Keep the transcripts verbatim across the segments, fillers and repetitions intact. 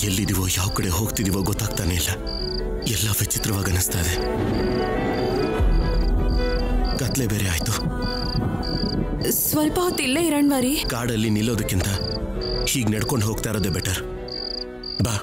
ಎಲ್ಲಿದೀವೋ ಯಾವ ಕಡೆ ಹೋಗ್ತಿದೀವೋ ಗೊತ್ತಾಗ್ತಾನೆ ಇಲ್ಲ. ಎಲ್ಲ ವಿಚಿತ್ರವಾಗಿ ಅನಿಸ್ತಾ ಇದೆ. ಕತ್ಲೆ ಬೇರೆ ಆಯ್ತು. ಸ್ವಲ್ಪ ಹೊತ್ತು ಇಲ್ಲೇ ಇರೋಣ್ವಾರಿ. ಕಾಡಲ್ಲಿ ನಿಲ್ಲೋದಕ್ಕಿಂತ ಹೀಗೆ ನಡ್ಕೊಂಡು ಹೋಗ್ತಾ ಇರೋದೇ ಬೆಟರ್. ಬಾ.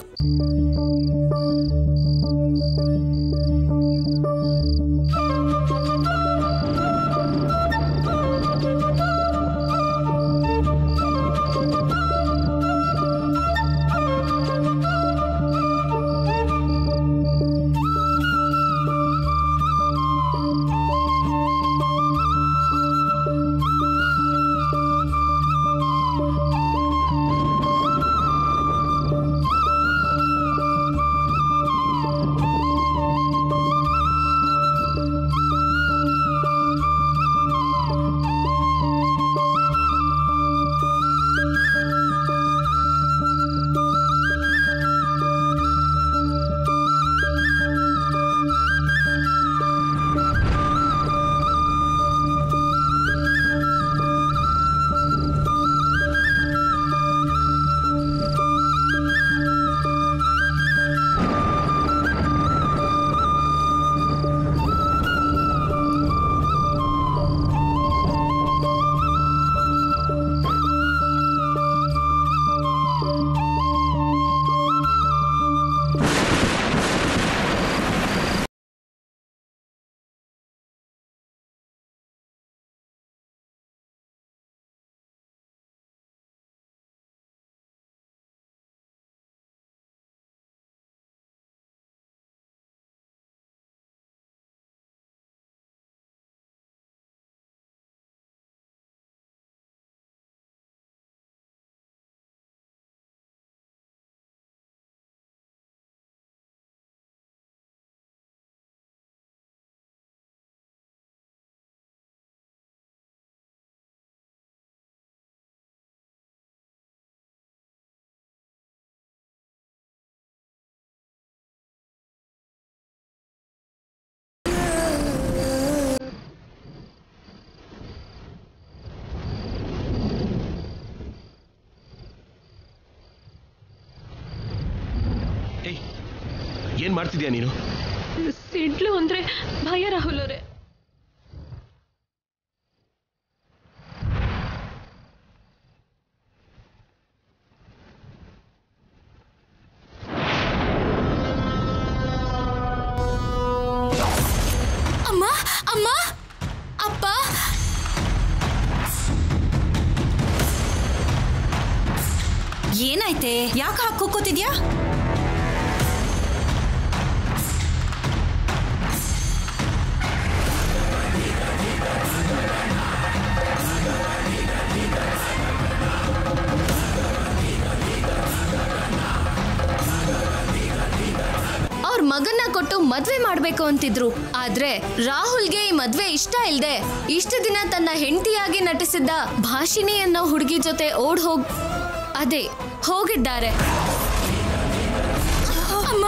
ಏನ್ ಮಾಡ್ತಿದ್ಯಾ ನೀನು? ಸಿಡ್ಲು ಅಂದ್ರೆ ಭಯ ರಾಹುಲ್ ಅವರೇ. ಅಮ್ಮ ಅಮ್ಮ ಅಪ್ಪ ಏನಾಯ್ತೆ? ಯಾಕೆ ಹಾಕೋಕೋತಿದ್ಯಾ? ಮಗನ್ನ ಕೊಟ್ಟು ಮದ್ವೆ ಮಾಡ್ಬೇಕು ಅಂತಿದ್ರು. ಆದ್ರೆ ರಾಹುಲ್ಗೆ ಈ ಮದ್ವೆ ಇಷ್ಟ ಇಲ್ದೆ ಇಷ್ಟು ದಿನ ತನ್ನ ಹೆಂಡತಿಯಾಗಿ ನಟಿಸಿದ್ದ ಭಾಷಿಣಿ ಅನ್ನೋ ಹುಡುಗಿ ಜೊತೆ ಓಡ್ ಹೋಗ್ ಅದೇ ಹೋಗಿದ್ದಾರೆ. ಅಮ್ಮ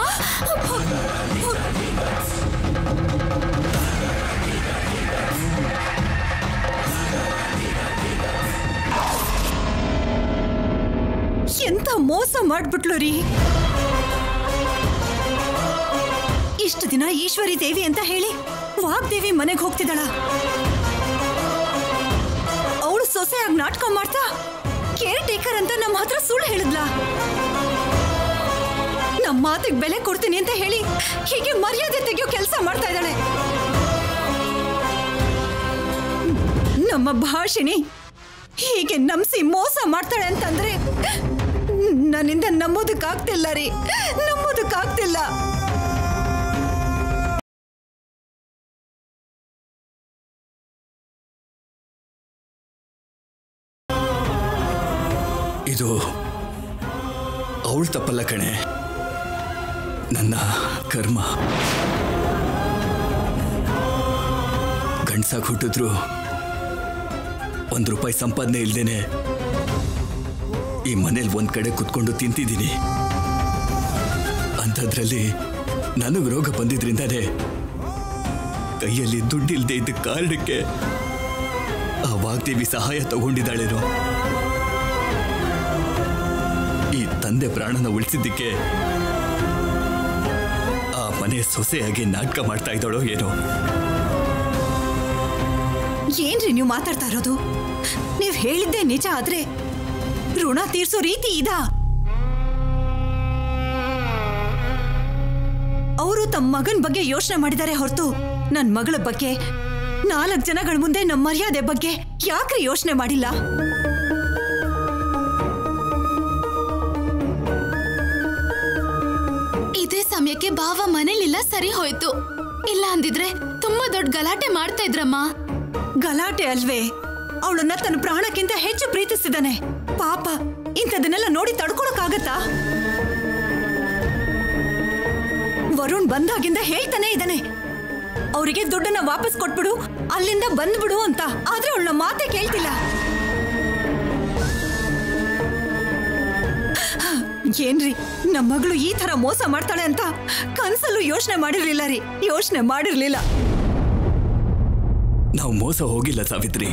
ಎಂತ ಮೋಸ ಮಾಡ್ಬಿಟ್ಲು ರೀ. ಇಷ್ಟು ದಿನ ಈಶ್ವರಿ ದೇವಿ ಅಂತ ಹೇಳಿ ವಾಗ್ದೇವಿ ಮನೆಗೆ ಹೋಗ್ತಿದ್ದಾಳ. ಅವಳು ಸೊಸೆಯಾಗಿ ನಾಟಕ ಮಾಡ್ತಾ ಕೇರ್ ಟೇಕರ್ ಅಂತ ನಮ್ಮ ಹತ್ರ ಸುಳ್ಳು ಹೇಳಿದ್ಲ. ನಮ್ಮ ಮಾತಿಗೆ ಬೆಲೆ ಕೊಡ್ತೀನಿ ಅಂತ ಹೇಳಿ ಹೀಗೆ ಮರ್ಯಾದೆ ತೆಗೆಯೋ ಕೆಲಸ ಮಾಡ್ತಾ ಇದ್ದಾಳೆ. ನಮ್ಮ ಭಾಷಿಣಿ ಹೀಗೆ ನಂಬಿಸಿ ಮೋಸ ಮಾಡ್ತಾಳೆ ಅಂತಂದ್ರೆ ನನ್ನಿಂದ ನಂಬೋದಕ್ಕಾಗ್ತಿಲ್ಲ ರೀ, ನಂಬೋದಕ್ಕಾಗ್ತಿಲ್ಲ. ಇದು ಅವಳು ತಪ್ಪಲ್ಲ ಕಣೆ, ನನ್ನ ಕರ್ಮ. ಗಂಡ್ಸಾಗಿ ಹುಟ್ಟಿದ್ರು ಒಂದು ರೂಪಾಯಿ ಸಂಪಾದನೆ ಇಲ್ದೇನೆ ಈ ಮನೇಲಿ ಒಂದ್ ಕಡೆ ಕುತ್ಕೊಂಡು ತಿಂತಿದ್ದೀನಿ. ಅಂಥದ್ರಲ್ಲಿ ನನಗೆ ರೋಗ ಬಂದಿದ್ರಿಂದಾನೆ ಕೈಯಲ್ಲಿ ದುಡ್ಡಿಲ್ದೇ ಇದ್ದ ಕಾರಣಕ್ಕೆ ಆ ವಾಗ್ದೇವಿ ಸಹಾಯ ತಗೊಂಡಿದ್ದಾಳೇನೋ. ಈ ತಂದೆ ಪ್ರಾಣನ ಉಳಿಸಿದ್ದಕ್ಕೆ ಆ ಮನೆ ಸೊಸೆಯಾಗಿ ನಾಟಕ ಮಾಡ್ತಾ ಇದ್ದಾಳೋ ಏನೋ. ಏನ್ರಿ ನೀವು ಮಾತಾಡ್ತಾ ಇರೋದು? ನೀವ್ ಹೇಳಿದ್ದೆ ನಿಜ ಆದ್ರೆ ಋಣ ತೀರ್ಸೋ ರೀತಿ ಇದಾ? ಅವರು ತಮ್ಮ ಮಗನ ಬಗ್ಗೆ ಯೋಚನೆ ಮಾಡಿದ್ದಾರೆ ಹೊರತು ನನ್ ಮಗಳ ಬಗ್ಗೆ, ನಾಲ್ಕು ಜನಗಳ ಮುಂದೆ ನಮ್ಮ ಮರ್ಯಾದೆ ಬಗ್ಗೆ ಯಾಕ್ರಿ ಯೋಚನೆ ಮಾಡಿಲ್ಲ? ಇದೇ ಸಮಯಕ್ಕೆ ಭಾವ ಮನೇಲಿಲ್ಲ, ಸರಿ ಹೋಯ್ತು. ಇಲ್ಲ ಅಂದಿದ್ರೆ ತುಂಬಾ ದೊಡ್ಡ ಗಲಾಟೆ ಮಾಡ್ತಾ ಇದ್ರಮ್ಮ. ಗಲಾಟೆ ಅಲ್ವೇ, ಅವಳನ್ನ ತನ್ನ ಪ್ರಾಣಕ್ಕಿಂತ ಹೆಚ್ಚು ಪ್ರೀತಿಸಿದಾನೆ. ಪಾಪ, ಇಂಥದನ್ನೆಲ್ಲ ನೋಡಿ ತಡ್ಕೊಳಕ್ಕಾಗತ್ತಾ? ವರುಣ್ ಬಂದಾಗಿಂದ ಹೇಳ್ತಾನೆ ಇದ್ದಾನೆ, ಅವರಿಗೆ ದುಡ್ಡನ್ನ ವಾಪಸ್ ಕೊಟ್ಬಿಡು, ಅಲ್ಲಿಂದ ಬಂದ್ಬಿಡು ಅಂತ. ಆದ್ರೆ ಅವಳನ್ನ ಮಾತೆ ಕೇಳ್ತಿಲ್ಲ. ಏನ್ರಿ, ನಮ್ಮ ಮಗಳು ಈ ತರ ಮೋಸ ಮಾಡ್ತಾಳೆ ಅಂತ ಕನ್ಸಲ್ಲೂ ಯೋಚನೆ ಮಾಡಿರ್ಲಿಲ್ಲ ರೀ, ಯೋಚನೆ ಮಾಡಿರ್ಲಿಲ್ಲ. ನಾವು ಮೋಸ ಹೋಗಿಲ್ಲ ಸಾವಿತ್ರಿ.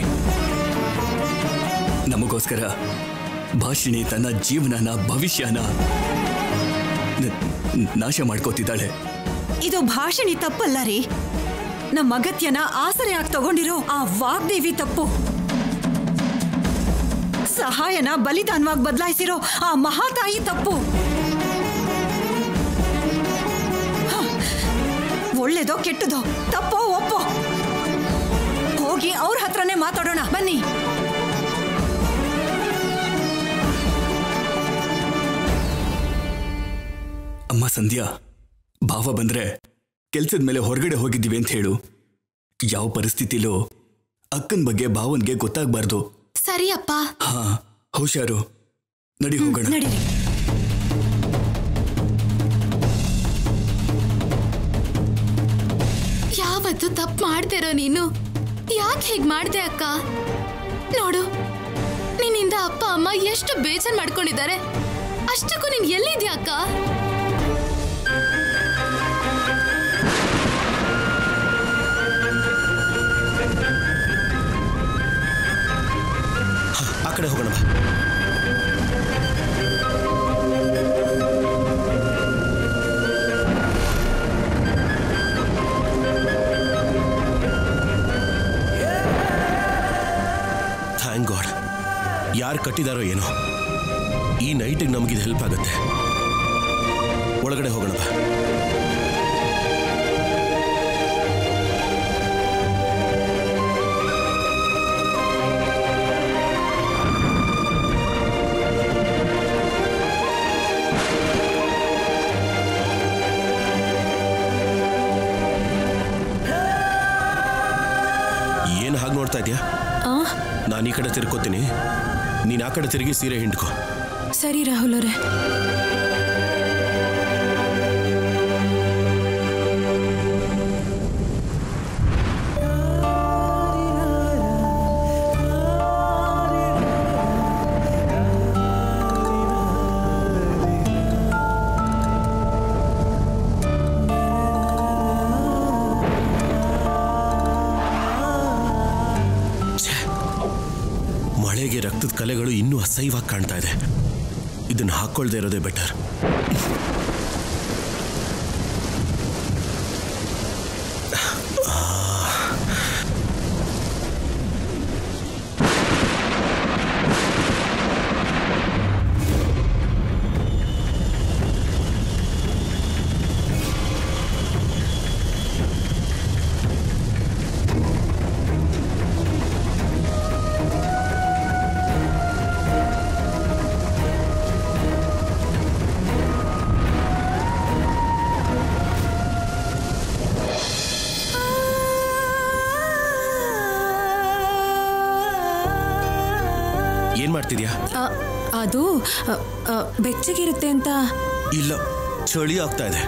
ನಮಗೋಸ್ಕರ ಭಾಷಿಣಿ ತನ್ನ ಜೀವನನ, ಭವಿಷ್ಯನ ನಾಶ ಮಾಡ್ಕೋತಿದ್ದಾಳೆ. ಇದು ಭಾಷಿಣಿ ತಪ್ಪಲ್ಲ ರೀ, ನಮ್ಮ ಅಗತ್ಯನ ಆಸರೆ ಆಗಿ ತಗೊಂಡಿರೋ ಆ ವಾಗ್ದೇವಿ ತಪ್ಪು. ಸಹಾಯನ ಬಲಿದಾನವಾಗಿ ಬದಲಾಯಿಸಿರೋ ಆ ಮಹಾತಾಯಿ ತಪ್ಪು. ಒಳ್ಳೇದೋ ಕೆಟ್ಟದೋ, ತಪ್ಪೋ ಒಪ್ಪೋ, ಹೋಗಿ ಅವ್ರ ಹತ್ರನೇ ಮಾತಾಡೋಣ ಬನ್ನಿ. ಅಮ್ಮ ಸಂಧ್ಯಾ, ಭಾವ ಬಂದ್ರೆ ಕೆಲ್ಸದ ಮೇಲೆ ಹೊರಗಡೆ ಹೋಗಿದ್ದೀವಿ ಅಂತ ಹೇಳು. ಯಾವ ಪರಿಸ್ಥಿತಿಲೂ ಅಕ್ಕನ ಬಗ್ಗೆ ಭಾವನ್ಗೆ ಗೊತ್ತಾಗ್ಬಾರ್ದು. ಸರಿ ಅಪ್ಪ. ಹಾ, ಹುಷಾರು. ನಡಿ ಹೋಗೋಣ. ನಡೀರಿ. ಯಾವತ್ತು ತಪ್ಪು ಮಾಡ್ತಿರೋ ನೀನು, ಯಾಕೆ ಹೀಗ್ ಮಾಡ್ದೆ ಅಕ್ಕ? ನೋಡು, ನಿನ್ನಿಂದ ಅಪ್ಪ ಅಮ್ಮ ಎಷ್ಟು ಬೇಜಾರ್ ಮಾಡ್ಕೊಂಡಿದ್ದಾರೆ. ಅಷ್ಟಕ್ಕೂ ನೀನ್ ಎಲ್ಲಿದ್ಯಾ ಅಕ್ಕ? ಆ ಕಡೆ ಹೋಗೋಣ. ಥ್ಯಾಂಕ್ ಗಾಡ್, ಯಾರು ಕಟ್ಟಿದಾರೋ ಏನೋ, ಈ ನೈಟಿಗೆ ನಮಗಿದು ಹೆಲ್ಪ್ ಆಗುತ್ತೆ. ಒಳಗಡೆ ಹೋಗೋಣ. ಏನು ಹಾಗೆ ನೋಡ್ತಾ ಇದೆಯಾ? ನಾನು ಈ ಕಡೆ ತಿರ್ಕೋತೀನಿ, ನೀನು ಆ ಕಡೆ ತಿರುಗಿ ಸೀರೆ ಹಿಂಡ್ಕೋ. ಸರಿ ರಾಹುಲ್ ಅವರೇ. ಮಳೆಗೆ ರಕ್ತದ ಕಲೆಗಳು ಇನ್ನೂ ಅಸಹ್ಯವಾಗಿ ಕಾಣ್ತಾ ಇದೆ. ಇದನ್ನು ಹಾಕೊಳ್ದೇ ಇರೋದೇ ಬೆಟರ್. ಏನ್ ಮಾಡ್ತಿದ್ಯಾ? ಅದು ಬೆಚ್ಚಗಿರುತ್ತೆ ಅಂತ. ಇಲ್ಲ, ಚಳಿ ಆಗ್ತಾ ಇದೆ.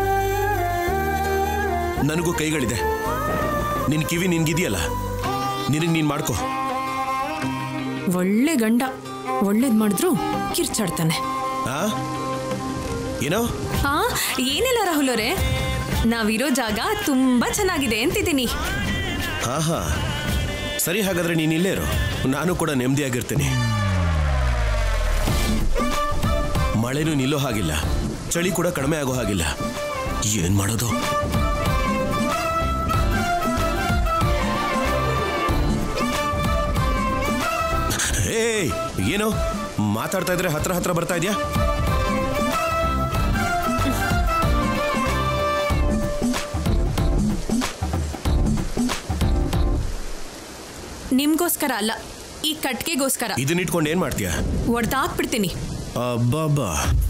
ನನಗೂ ಕೈಗಳಿದೆ. ನಿನ್ ಕಿವಿ ನಿನ್ಗಿದೆಯಲ್ಲ, ನಿನಗೆ ನೀನ್ ಮಾಡ್ಕೋ. ಒಳ್ಳೆ ಗಂಡ, ಒಳ್ಳೇದ್ ಮಾಡಿದ್ರು ಕಿರ್ಚಾಡ್ತಾನೆ. ಆ ಏನೋ? ಹಾ, ಏನಿಲ್ಲ ರಾಹುಲ್ ಅವರೇ, ನಾವಿರೋ ಜಾಗ ತುಂಬಾ ಚೆನ್ನಾಗಿದೆ ಅಂತಿದ್ದೀನಿ. ಹಾ ಹಾ ಸರಿ, ಹಾಗಾದ್ರೆ ನೀನ್ ಇಲ್ಲೇ ಇರು, ನಾನು ಕೂಡ ನೆಮ್ಮದಿಯಾಗಿರ್ತೀನಿ. ಮಳೆನೂ ನಿಲ್ಲೋ ಹಾಗಿಲ್ಲ, ಚಳಿ ಕೂಡ ಕಡಿಮೆ ಆಗೋ ಹಾಗಿಲ್ಲ. ಏನ್ ಮಾಡೋದು? ಏಯ್, ಏನು ಮಾತಾಡ್ತಾ ಇದ್ರೆ ಹತ್ರ ಹತ್ರ ಬರ್ತಾ ಇದೆಯಾ? ನಿಮ್ಗೋಸ್ಕರ ಅಲ್ಲ, ಈ ಕಟ್ಗೆಗೋಸ್ಕರ. ಇದನ್ನ ಇಟ್ಕೊಂಡು ಏನ್ ಮಾಡ್ತೀಯ? ಒಡ್ದಾಕ್ಬಿಡ್ತೀನಿ. ಅಬ್ಬಬ್ಬಾ.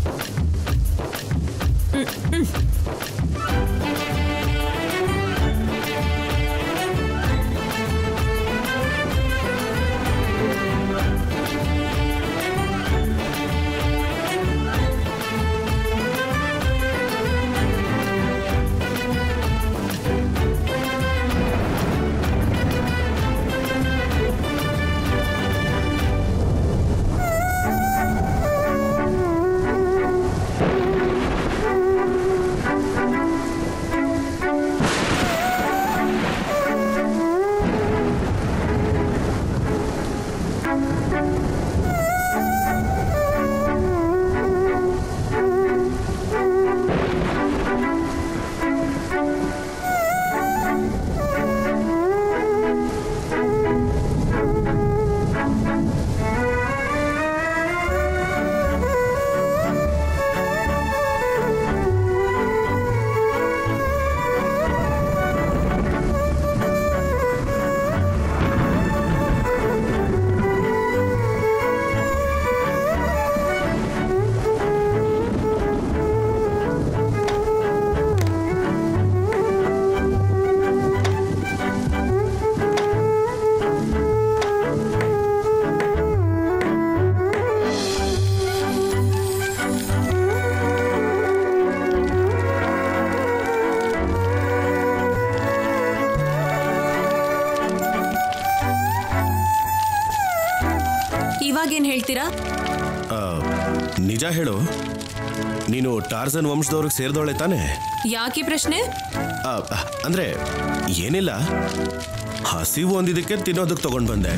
ಇವಾಗೇನ್ ಹೇಳ್ತೀರಾ? ನಿಜ ಹೇಳು, ನೀನು ಟಾರ್ಜನ್ ವಂಶದವ್ರಿಗೆ ಸೇರಿದವಳೆ ತಾನೆ? ಯಾಕೆ ಪ್ರಶ್ನೆ? ಅಂದ್ರೆ ಏನಿಲ್ಲ, ಹಸಿವು ಅಂದಿದ್ದಕ್ಕೆ ತಿನ್ನೋದಕ್ಕೆ ತಗೊಂಡ್ ಬಂದೆ,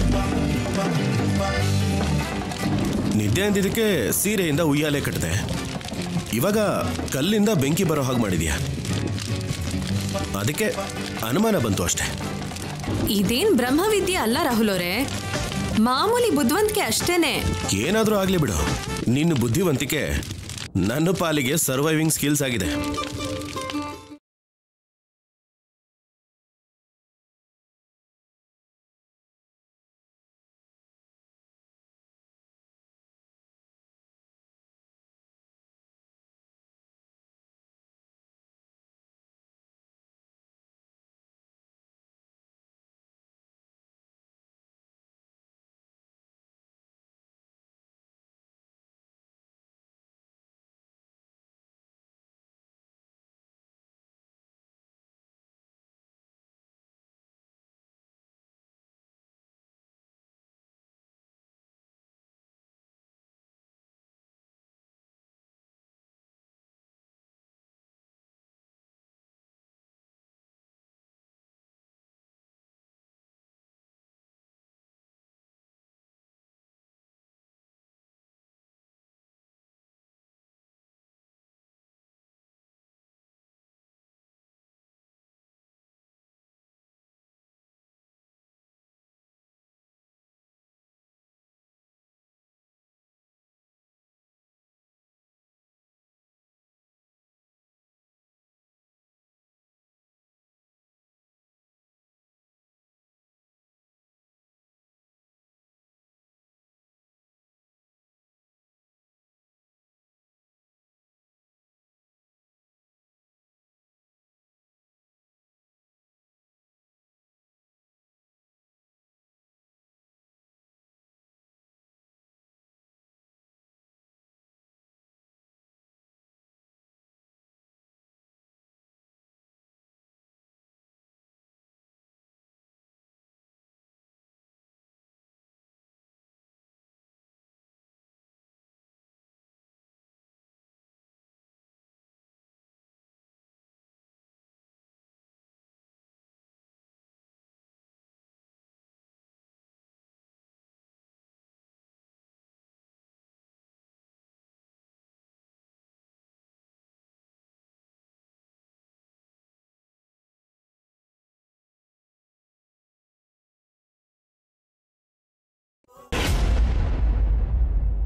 ನಿದ್ದೆ ಅಂದಿದ್ದಕ್ಕೆ ಸೀರೆಯಿಂದ ಉಯ್ಯಾಲೆ ಕಟ್ಟಿದೆ, ಇವಾಗ ಕಲ್ಲಿಂದ ಬೆಂಕಿ ಬರೋ ಹಾಗೆ ಮಾಡಿದ್ಯಾ, ಅದಕ್ಕೆ ಅನುಮಾನ ಬಂತು ಅಷ್ಟೆ. ಇದೇನ್ ಬ್ರಹ್ಮವಿದ್ಯೆ ಅಲ್ಲ ರಾಹುಲ್ ಅವರೇ, ಮಾಮೂಲಿ ಬುದ್ಧಿವಂತಿಕೆ ಅಷ್ಟೇನೆ. ಏನಾದ್ರೂ ಆಗ್ಲಿ ಬಿಡು, ನಿನ್ನ ಬುದ್ಧಿವಂತಿಕೆ ನನ್ನ ಪಾಲಿಗೆ ಸರ್ವೈವಿಂಗ್ ಸ್ಕಿಲ್ಸ್ ಆಗಿದೆ.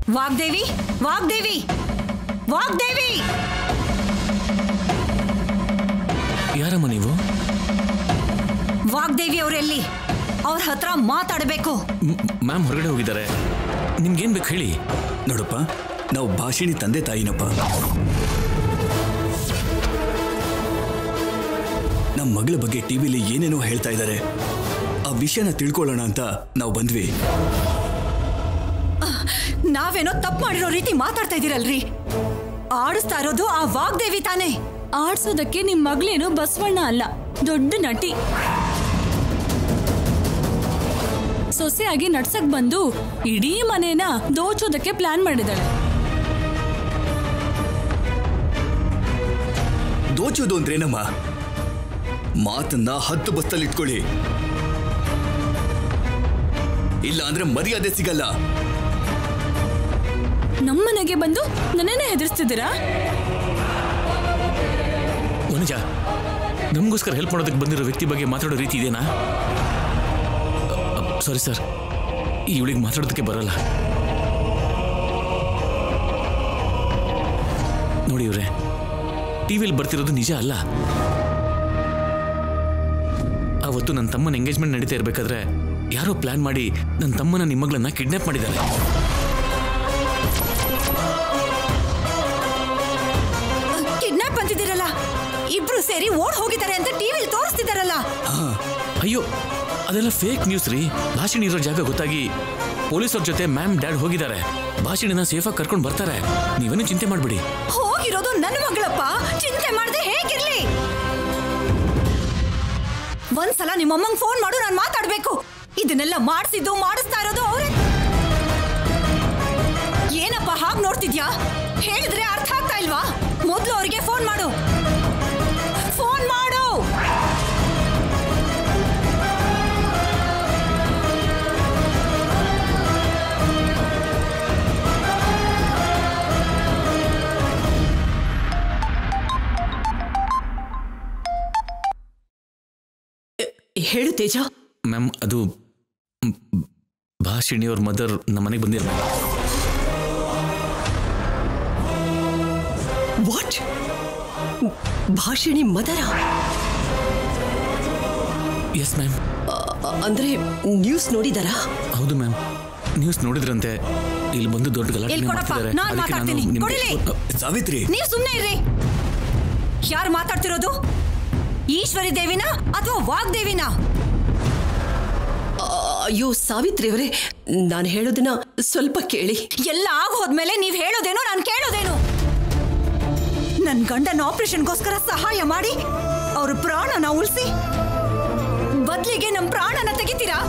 ವಾಗ್ದೇವಿ ವಾಗ್ದೇವಿ ವಾಗ್ದೇವಿ ಯಾರಮ್ಮ ನೀವು? ವಾಗ್ದೇವಿ ಅವರೆಲ್ಲಿ? ಅವ್ರ ಹತ್ರ ಮಾತಾಡಬೇಕು. ಮ್ಯಾಮ್ ಹೊರಗಡೆ ಹೋಗಿದ್ದಾರೆ. ನಿಮ್ಗೇನ್ ಬೇಕು ಹೇಳಿ. ನೋಡಪ್ಪ, ನಾವು ಭಾಷಿಣಿ ತಂದೆ ತಾಯಿನಪ್ಪ. ನಮ್ಮ ಮಗಳ ಬಗ್ಗೆ ಟಿವಿಲಿ ಏನೇನೋ ಹೇಳ್ತಾ ಇದ್ದಾರೆ. ಆ ವಿಷಯನ ತಿಳ್ಕೊಳ್ಳೋಣ ಅಂತ ನಾವು ಬಂದ್ವಿ. ನಾವೇನೋ ತಪ್ಪು ಮಾಡಿರೋ ರೀತಿ ಮಾತಾಡ್ತಾ ಇದೀರಲ್ರಿ. ಆಡಿಸ್ತಾ ಇರೋದು ಆ ವಾಗ್ದೇವಿ ತಾನೇ. ಆಡ್ಸೋದಕ್ಕೆ ನಿಮ್ ಮಗಳೇನು ಬಸವಣ್ಣ ಅಲ್ಲ, ದೊಡ್ಡ ನಟಿ. ಸೊಸೆಯಾಗಿ ನಡ್ಸಕ್ ಬಂದು ಇಡೀ ಮನೇನ ದೋಚೋದಕ್ಕೆ ಪ್ಲಾನ್ ಮಾಡಿದಾಳೆ. ದೋಚೋದು ಅಂದ್ರೇನಮ್ಮ? ಮಾತನ್ನ ಹತ್ತು ಬಸ್ತಲ್ಲಿ ಇಟ್ಕೊಳ್ಳಿ, ಇಲ್ಲ ಅಂದ್ರೆ ಮರ್ಯಾದೆ ಸಿಗಲ್ಲ. ನಮ್ಮನೆಗೆ ಬಂದು ನನ್ನೇನೆ ಹೆದರ್ಸ್ತಿದ್ದೀರಾ? ಮನುಜ, ನಮಗೋಸ್ಕರ ಹೆಲ್ಪ್ ಮಾಡೋದಕ್ಕೆ ಬಂದಿರೋ ವ್ಯಕ್ತಿ ಬಗ್ಗೆ ಮಾತಾಡೋ ರೀತಿ ಇದೆನಾ? ಸಾರಿ ಸರ್, ಇವಳಿಗೆ ಮಾತಾಡೋದಕ್ಕೆ ಬರಲ್ಲ. ನೋಡಿ ಇವ್ರೆ, ಟಿವಿಯಲ್ಲಿ ಬರ್ತಿರೋದು ನಿಜ ಅಲ್ಲ. ಅವತ್ತು ನನ್ನ ತಮ್ಮನ ಎಂಗೇಜ್ಮೆಂಟ್ ನಡೀತಾ ಇರ್ಬೇಕಾದ್ರೆ ಯಾರೋ ಪ್ಲಾನ್ ಮಾಡಿ ನನ್ನ ತಮ್ಮನ ನಿಮ್ಮಗಳನ್ನ ಕಿಡ್ನಾಪ್ ಮಾಡಿದ್ದಾರೆ. ಕಿಡ್ನಾಪ್ ಅಂತಿದ್ದೀರಲ್ಲ, ಇಬ್ರು ಸೇರಿ ಓಡ್ ಹೋಗಿದ್ದಾರೆ ಅಂತ ಟಿವಿಲಿ ತೋರಿಸ್ತಿದಾರಲ್ಲ. ಅಯ್ಯೋ, ಅದೆಲ್ಲ ಫೇಕ್ ನ್ಯೂಸ್ ರೀ. ಭಾಷಿಣಿ ಇರೋ ಜಾಗ ಗೊತ್ತಾಗಿ ಪೊಲೀಸರ ಜೊತೆ ಮ್ಯಾಮ್ ಡ್ಯಾಡ್ ಹೋಗಿದ್ದಾರೆ. ಭಾಷಿಣಿನ ಸೇಫಾಗಿ ಕರ್ಕೊಂಡು ಬರ್ತಾರೆ, ನೀವೇನು ಚಿಂತೆ ಮಾಡ್ಬಿಡಿ. ಹೋಗಿರೋದು ನನ್ನ ಮಗಳಪ್ಪ, ಚಿಂತೆ ಮಾಡದೆ ಹೇಗಿರ್ಲಿ? ಒಂದ್ಸಲ ನಿಮ್ಮಮ್ಮಂಗ್ ಫೋನ್ ಮಾಡು, ನಾನು ಮಾತಾಡ್ಬೇಕು. ಇದನ್ನೆಲ್ಲ ಮಾಡಿಸಿದ್ದು ಮಾಡಿಸ್ತಾ ಇರೋದು ಅವ್ರೆ. ಏನಪ್ಪ ಹಾಗೆ ನೋಡ್ತಿದ್ಯಾ? ಹೇಳಿದ್ರೆ ಅರ್ಥ ಆಗ್ತಾ ಇಲ್ವಾ? ಮೊದ್ಲು ಅವ್ರಿಗೆ ಫೋನ್ ಮಾಡು, ಫೋನ್ ಮಾಡು. ಹೇಳು ತೇಜ. ಮ್ಯಾಮ್, ಅದು ಭಾಷಿಣಿ ಅವ್ರ ಮದರ್ ನಮ್ಮ ಮನೆಗೆ ಬಂದಿಲ್ಲ. ವಾಟ್? ಭಾಷಿಣಿ ಮದರ? Yes ma'am. ಅಂದ್ರೆ ನ್ಯೂಸ್ ನೋಡಿದಾರಾ? ಹೌದು ಮ್ಯಾಮ್, ನ್ಯೂಸ್ ನೋಡಿದ್ರಂತೆ. ಇಲ್ಲಿ ಬಂದು ದೊಡ್ಡ ಗಲಾಟೆ ಮಾಡ್ತಿದ್ದಾರೆ. ಸಾವಿತ್ರಿ, ನೀವು ಸುಮ್ಮನೆ ಇರ್ರಿ. ಯಾರು ಮಾತಾಡ್ತಿರೋದು? ಈಶ್ವರಿ ದೇವಿನ ಅಥವಾ ವಾಗ್ದೇವಿನ? ಅಯ್ಯೋ ಸಾವಿತ್ರಿ ಅವರೇ, ನಾನು ಹೇಳೋದನ್ನ ಸ್ವಲ್ಪ ಕೇಳಿ. ಎಲ್ಲ ಆಗೋದ್ಮೇಲೆ ನೀವ್ ಹೇಳೋದೇನು, ನಾನು ಕೇಳೋದೇನು? ನನ್ ಗಂಡನ ಆಪರೇಷನ್ಗೋಸ್ಕರ ಸಹಾಯ ಮಾಡಿ ಅವ್ರ ಪ್ರಾಣನ ಉಳಿಸಿ ಬದ್ಲಿಗೆ ನಮ್ ಪ್ರಾಣನ ತೆಗಿತೀರಾ?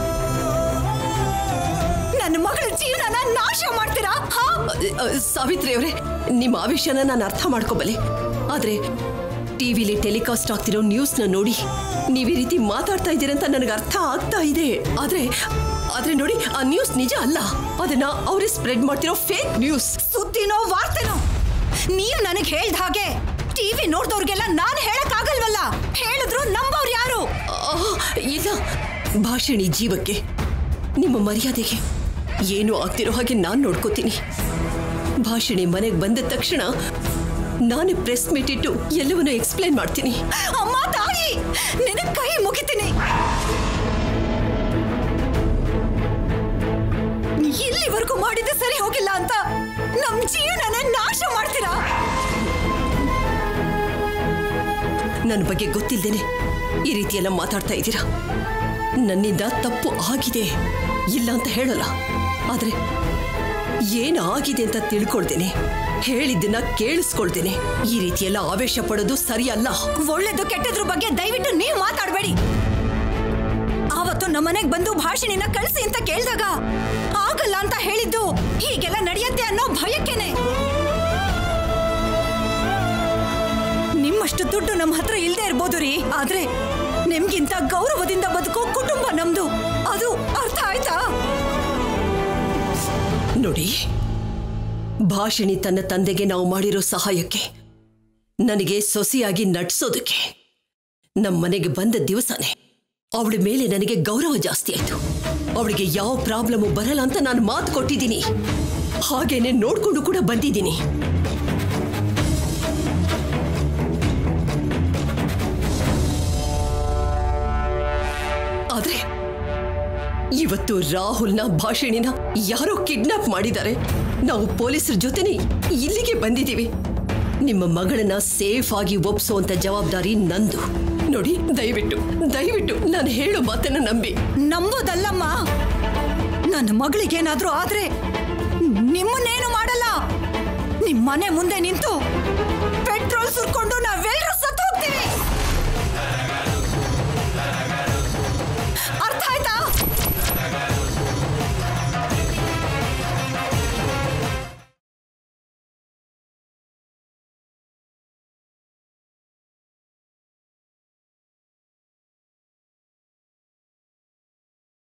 ನನ್ನ ಮಗಳ ಜೀವನನ ನಾಶ ಮಾಡ್ತೀರಾ? ಸಾವಿತ್ರಿ ಅವರೇ, ನಿಮ್ಮ ಆವೇಶನ ನಾನು ಅರ್ಥ ಮಾಡ್ಕೋಬಲ್ಲೆ. ಆದ್ರೆ ಟಿವಿಲಿ ಟೆಲಿಕಾಸ್ಟ್ ಆಗ್ತಿರೋ ನ್ಯೂಸ್ನ ನೋಡಿ ನೀವು ಈ ರೀತಿ ಮಾತಾಡ್ತಾ ಇದ್ದೀರಂತ ನನಗೆ ಅರ್ಥ ಆಗ್ತಾ ಇದೆ. ಆದ್ರೆ ಆದ್ರೆ ನೋಡಿ, ಆ ನ್ಯೂಸ್ ನಿಜ ಅಲ್ಲ. ಅದನ್ನ ಅವರೇ ಸ್ಪ್ರೆಡ್ ಮಾಡ್ತಿರೋ ಫೇಕ್ ನ್ಯೂಸ್. ಸುದ್ದಿನೋ ವಾರ್ತೆನೋ ನೀವು ನನಗೆ ಹೇಳ್ದ ಹಾಗೆ ಟಿವಿ ನೋಡ್ದವ್ರಿಗೆಲ್ಲ ನಾನು ಹೇಳಕ್ ಆಗಲ್ವಲ್ಲ. ಹೇಳಿದ್ರು ನಂಬೋರು ಯಾರು? ಇಲ್ಲ, ಭಾಷಿಣಿ ಜೀವಕ್ಕೆ, ನಿಮ್ಮ ಮರ್ಯಾದೆಗೆ ಏನು ಆಗ್ತಿರೋ ಹಾಗೆ ನಾನು ನೋಡ್ಕೋತೀನಿ. ಭಾಷಿಣಿ ಮನೆಗೆ ಬಂದ ತಕ್ಷಣ ನಾನು ಪ್ರೆಸ್ ಮೀಟ್ ಇಟ್ಟು ಎಲ್ಲವನ್ನೂ ಎಕ್ಸ್ಪ್ಲೈನ್ ಮಾಡ್ತೀನಿ. ಅಮ್ಮ ತಾಯಿ, ನಿನ್ನ ಕೈ ಮುಗಿತೀನಿ. ಇಲ್ಲಿವರೆಗೂ ಮಾಡಿದ್ದು ಸರಿ ಹೋಗಿಲ್ಲ ಅಂತ ನಮ್ ಜೀವನನ ನಾಶ ಮಾಡ್ತೀರಾ? ನನ್ನ ಬಗ್ಗೆ ಗೊತ್ತಿಲ್ದೇನೆ ಈ ರೀತಿ ಎಲ್ಲ ಮಾತಾಡ್ತಾ ಇದ್ದೀರಾ. ನನ್ನಿಂದ ತಪ್ಪು ಆಗಿದೆ ಇಲ್ಲ ಅಂತ ಹೇಳಲ್ಲ, ಆದ್ರೆ ಏನಾಗಿದೆ ಅಂತ ತಿಳ್ಕೊಳ್ತೇನೆ, ಹೇಳಿದ್ದನ್ನ ಕೇಳಿಸ್ಕೊಳ್ತೇನೆ. ಈ ರೀತಿಯೆಲ್ಲ ಆವೇಶ ಪಡೋದು ಸರಿಯಲ್ಲ. ಒಳ್ಳೇದು ಕೆಟ್ಟದ್ರ ಬಗ್ಗೆ ದಯವಿಟ್ಟು ನೀವು ಮಾತಾಡಬೇಡಿ. ಆವತ್ತು ನಮ್ಮನೆಗೆ ಬಂದು ಭಾಷಿಣಿನ ಕಳಿಸಿ ಅಂತ ಕೇಳಿದಾಗ ಆಗಲ್ಲ ಅಂತ ಹೇಳಿದ್ದು ಹೀಗೆಲ್ಲ ನಡೆಯುತ್ತೆ ಅನ್ನೋ ಭಯಕ್ಕೇನೆ. ನಿಮ್ಮಷ್ಟು ದುಡ್ಡು ನಮ್ಮ ಹತ್ರ ಇಲ್ಲದೆ ಇರ್ಬೋದು ರೀ, ಆದ್ರೆ ನಿಮ್ಗಿಂತ ಗೌರವದಿಂದ ಬದುಕೋ ಕುಟುಂಬ ನಮ್ದು. ಅದು ಅರ್ಥ ಆಯ್ತಾ? ನೋಡಿ, ಭಾಷಿಣಿ ತನ್ನ ತಂದೆಗೆ ನಾವು ಮಾಡಿರೋ ಸಹಾಯಕ್ಕೆ, ನನಗೆ ಸೊಸೆಯಾಗಿ ನಡ್ಸೋದಕ್ಕೆ ನಮ್ಮ ಮನೆಗೆ ಬಂದ ದಿವಸನೇ ಅವಳ ಮೇಲೆ ನನಗೆ ಗೌರವ ಜಾಸ್ತಿ ಆಯ್ತು. ಅವಳಿಗೆ ಯಾವ ಪ್ರಾಬ್ಲಮ್ ಬರಲ್ಲ ಅಂತ ನಾನು ಮಾತು ಕೊಟ್ಟಿದ್ದೀನಿ. ಹಾಗೇನೆ ನೋಡ್ಕೊಂಡು ಕೂಡ ಬಂದಿದ್ದೀನಿ. ಆದ್ರೆ ಇವತ್ತು ರಾಹುಲ್ನ ಭಾಷಣಿನ ಯಾರೋ ಕಿಡ್ನಾಪ್ ಮಾಡಿದ್ದಾರೆ. ನಾವು ಪೊಲೀಸರ ಜೊತೆನೆ ಇಲ್ಲಿಗೆ ಬಂದಿದ್ದೀವಿ. ನಿಮ್ಮ ಮಗಳನ್ನ ಸೇಫ್ ಆಗಿ ಒಪ್ಪಿಸುವಂತ ಜವಾಬ್ದಾರಿ ನಂದು. ನೋಡಿ, ದಯವಿಟ್ಟು ದಯವಿಟ್ಟು ನಾನು ಹೇಳೋ ಮಾತನ್ನ ನಂಬಿ. ನಂಬೋದಲ್ಲಮ್ಮ, ನನ್ನ ಮಗಳಿಗೇನಾದ್ರೂ ಆದ್ರೆ ನಿಮ್ಮನ್ನೇನು ಮಾಡಲ್ಲ. ನಿಮ್ ಮನೆ ಮುಂದೆ ನಿಂತು ಪೆಟ್ರೋಲ್ ಸುರ್ಕೊಂಡು ನಾವ್